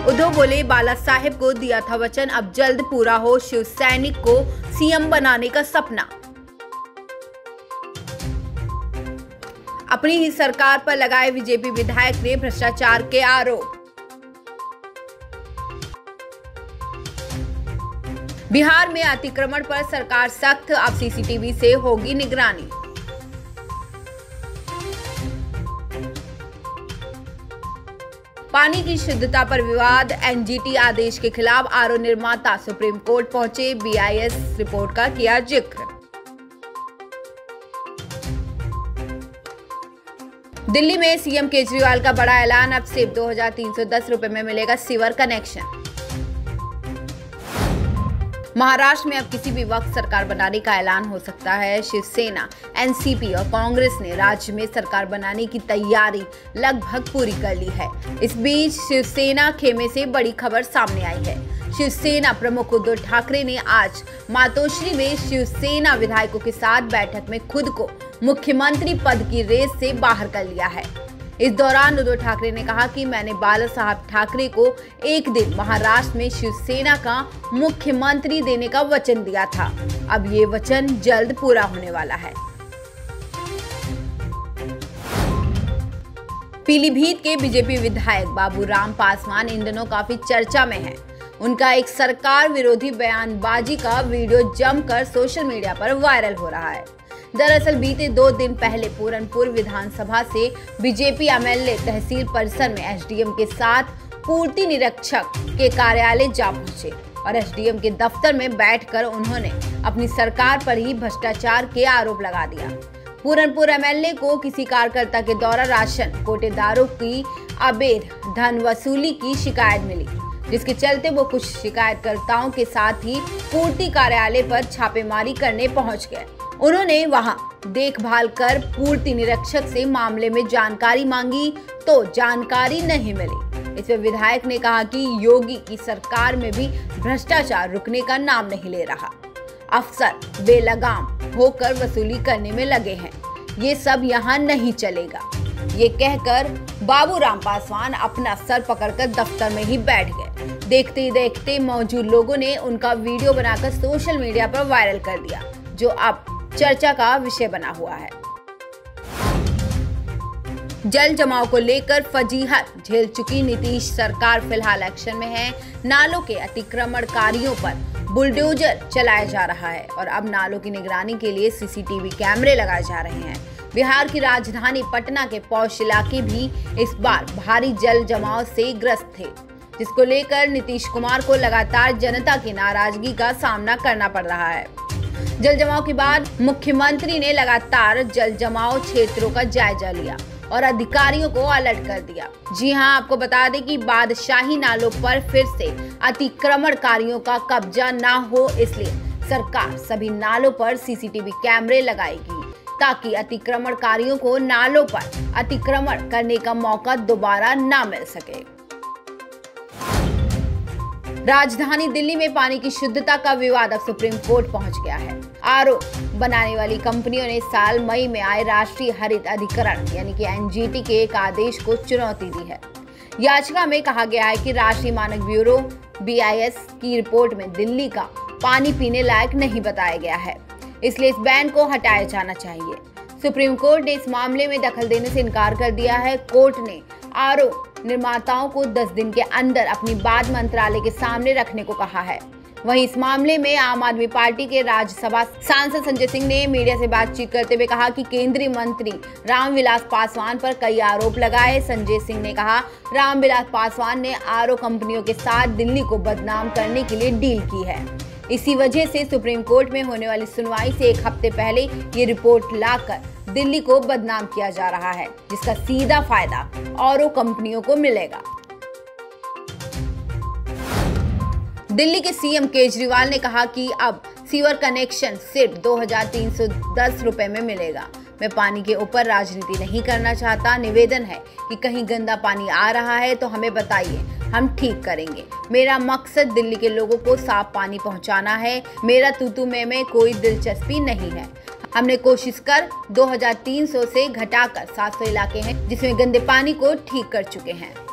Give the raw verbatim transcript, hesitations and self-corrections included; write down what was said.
उद्धव बोले, बाला साहेब को दिया था वचन, अब जल्द पूरा हो शिव सैनिक को सीएम बनाने का सपना। अपनी ही सरकार पर लगाए बीजेपी विधायक ने भ्रष्टाचार के आरोप। बिहार में अतिक्रमण पर सरकार सख्त, अब सीसीटीवी से होगी निगरानी। पानी की शुद्धता पर विवाद, एनजीटी आदेश के खिलाफ आरओ निर्माता सुप्रीम कोर्ट पहुंचे, बीआईएस रिपोर्ट का किया जिक्र। दिल्ली में सीएम केजरीवाल का बड़ा ऐलान, अब सिर्फ दो हजार तीन सौ दस रुपए में मिलेगा सीवर कनेक्शन। महाराष्ट्र में अब किसी भी वक्त सरकार बनाने का ऐलान हो सकता है। शिवसेना, एनसीपी और कांग्रेस ने राज्य में सरकार बनाने की तैयारी लगभग पूरी कर ली है। इस बीच शिवसेना खेमे से बड़ी खबर सामने आई है। शिवसेना प्रमुख उद्धव ठाकरे ने आज मातोश्री में शिवसेना विधायकों के साथ बैठक में खुद को मुख्यमंत्री पद की रेस से बाहर कर लिया है। इस दौरान उद्धव ठाकरे ने कहा कि मैंने बाला साहब ठाकरे को एक दिन महाराष्ट्र में शिवसेना का मुख्यमंत्री देने का वचन दिया था। अब ये वचन जल्द पूरा होने वाला है। पीलीभीत के बीजेपी विधायक बाबूराम पासवान इन दिनों काफी चर्चा में हैं। उनका एक सरकार विरोधी बयानबाजी का वीडियो जमकर सोशल मीडिया पर वायरल हो रहा है। दरअसल बीते दो दिन पहले पूरनपुर विधानसभा से बीजेपी एमएलए तहसील परिसर में एसडीएम के साथ पूर्ति निरीक्षक के कार्यालय जा पहुंचे और एसडीएम के दफ्तर में बैठकर उन्होंने अपनी सरकार पर ही भ्रष्टाचार के आरोप लगा दिया। पूरनपुर एमएलए को किसी कार्यकर्ता के द्वारा राशन कोटेदारों की अवैध धन वसूली की शिकायत मिली, जिसके चलते वो कुछ शिकायतकर्ताओं के साथ ही पूर्ति कार्यालय पर छापेमारी करने पहुंच गए। उन्होंने वहां देखभाल कर पूर्ति निरीक्षक से मामले में जानकारी मांगी तो जानकारी नहीं मिली। इसमें विधायक ने कहा कि योगी की सरकार में भी भ्रष्टाचार रुकने का नाम नहीं ले रहा। अफसर बेलगाम होकर वसूली करने में लगे हैं, ये सब यहाँ नहीं चलेगा। ये कहकर बाबूराम पासवान अपना सर पकड़कर दफ्तर में ही बैठ गए। देखते ही देखते मौजूद लोगों ने उनका वीडियो बनाकर सोशल मीडिया पर वायरल कर दिया, जो अब चर्चा का विषय बना हुआ है। जल जमाव को लेकर फजीहत झेल चुकी नीतीश सरकार फिलहाल एक्शन में है। नालों के अतिक्रमणकारियों पर बुलडोजर चलाया जा रहा है और अब नालों की निगरानी के लिए सीसीटीवी कैमरे लगाए जा रहे हैं। बिहार की राजधानी पटना के पौष इलाके भी इस बार भारी जल जमाव से ग्रस्त थे, जिसको लेकर नीतीश कुमार को लगातार जनता की नाराजगी का सामना करना पड़ रहा है। जल जमाव के बाद मुख्यमंत्री ने लगातार जल जमाव क्षेत्रों का जायजा लिया और अधिकारियों को अलर्ट कर दिया। जी हां, आपको बता दें कि बादशाही नालों पर फिर से अतिक्रमणकारियों का कब्जा ना हो, इसलिए सरकार सभी नालों पर सीसीटीवी कैमरे लगाएगी ताकि अतिक्रमणकारियों को नालों पर अतिक्रमण करने का मौका दोबारा ना मिल सके। राजधानी दिल्ली में पानी की शुद्धता का विवाद अब सुप्रीम कोर्ट पहुंच गया है। आरओ बनाने वाली कंपनियों ने साल मई में आए राष्ट्रीय हरित अधिकरण यानी कि एनजीटी के एक आदेश को चुनौती दी है। याचिका में कहा गया है कि राष्ट्रीय मानक ब्यूरो बीआईएस की रिपोर्ट में दिल्ली का पानी पीने लायक नहीं बताया गया है, इसलिए इस बैन को हटाया जाना चाहिए। सुप्रीम कोर्ट ने इस मामले में दखल देने से इनकार कर दिया है। कोर्ट ने आरओ निर्माताओं को दस दिन के अंदर अपनी बात मंत्रालय के सामने रखने को कहा है। वहीं इस मामले में आम आदमी पार्टी के राज्यसभा सांसद संजय सिंह ने मीडिया से बातचीत करते हुए कहा कि केंद्रीय मंत्री रामविलास पासवान पर कई आरोप लगाए। संजय सिंह ने कहा, रामविलास पासवान ने आरओ कंपनियों के साथ दिल्ली को बदनाम करने के लिए डील की है। इसी वजह से सुप्रीम कोर्ट में होने वाली सुनवाई से एक हफ्ते पहले ये रिपोर्ट लाकर दिल्ली को बदनाम किया जा रहा है, जिसका सीधा फायदा आरओ कंपनियों को मिलेगा। दिल्ली के सीएम केजरीवाल ने कहा कि अब सीवर कनेक्शन सिर्फ दो हजार तीन सौ दस रुपए में मिलेगा। मैं पानी के ऊपर राजनीति नहीं करना चाहता। निवेदन है कि कहीं गंदा पानी आ रहा है तो हमें बताइए, हम ठीक करेंगे। मेरा मकसद दिल्ली के लोगों को साफ पानी पहुंचाना है। मेरा तूतू में में कोई दिलचस्पी नहीं है। हमने कोशिश कर दो हजार तीन सौ से घटाकर सात सौ इलाके हैं जिसमें गंदे पानी को ठीक कर चुके हैं।